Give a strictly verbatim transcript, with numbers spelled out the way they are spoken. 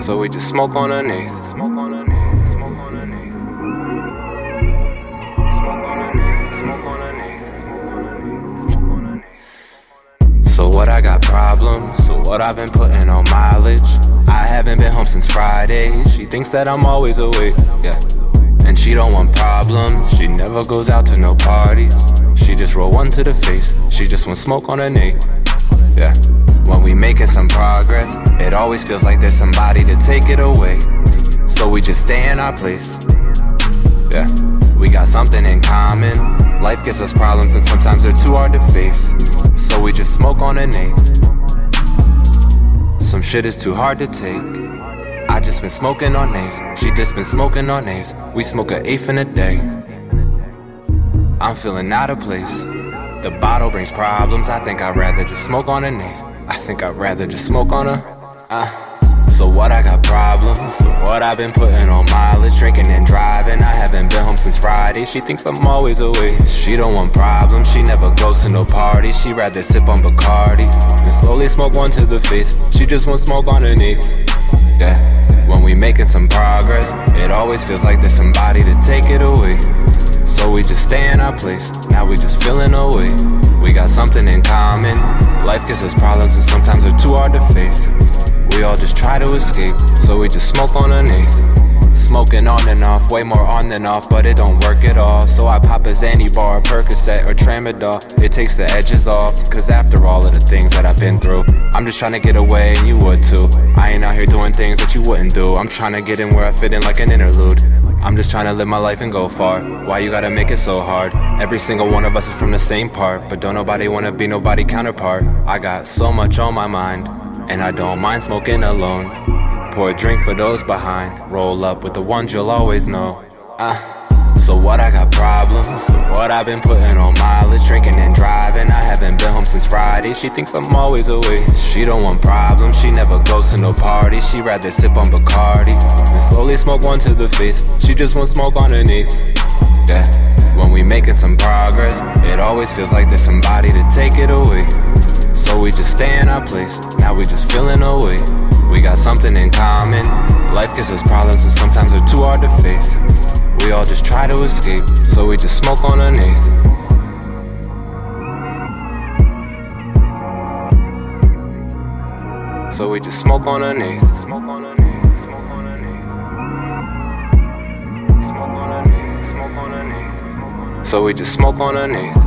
So we just smoke on an eighth. Smoke on an eighth. Smoke on an eighth. Smoke on an eighth. Smoke on an eighth. Smoke on an eighth. So what, I got problems? So what, I've been putting on mileage. I haven't been home since Friday. She thinks that I'm always awake, yeah. And she don't want problems. She never goes out to no parties. She just roll one to the face. She just want smoke on an eighth, yeah. When we making some progress, it always feels like there's somebody to take it away. So we just stay in our place, yeah. We got something in common. Life gives us problems and sometimes they're too hard to face. So we just smoke on an eighth. Some shit is too hard to take. I just been smoking on eighths. She just been smoking on eighths. We smoke an eighth in a day. I'm feeling out of place. The bottle brings problems. I think I'd rather just smoke on an eighth. I think I'd rather just smoke on a uh. So what, I got problems. So what, I've been putting on mileage. Drinking and driving. I haven't been home since Friday. She thinks I'm always away. She don't want problems. She never goes to no party. She rather sip on Bacardi and slowly smoke one to the face. She just wants smoke on an eighth, yeah. When we making some progress, it always feels like there's somebody to take it away. So we just stay in our place. Now we just feeling away. We got something in common. Life gives us problems and sometimes they're too hard to face. We all just try to escape. So we just smoke on an eighth. Smoking on and off, way more on than off, but it don't work at all. So I pop a Xanny bar, Percocet or Tramadol. It takes the edges off, cause after all of the things that I've been through, I'm just trying to get away and you would too. I ain't out here doing things that you wouldn't do. I'm trying to get in where I fit in like an interlude. I'm just trying to live my life and go far. Why you gotta make it so hard? Every single one of us is from the same part, but don't nobody wanna be nobody counterpart. I got so much on my mind, and I don't mind smoking alone. Pour a drink for those behind. Roll up with the ones you'll always know. uh. So what, I got problems. So what, I've been putting on mileage. Drinking and driving. I haven't been home since Friday. She thinks I'm always away. She don't want problems. She never goes to no party. She rather sip on Bacardi and slowly smoke one to the face. She just wants smoke on an eighth, yeah. When we making some progress, it always feels like there's somebody to take it away. So we just stay in our place. Now we just feeling away. We got something in common. Life gives us problems and sometimes they're too hard to face. We all just try to escape. So we just smoke on an eighth. So we just smoke on an eighth. Smoke on an eighth. Smoke on an eighth. Smoke on an eighth. Smoke on an eighth. So we just smoke on an eighth.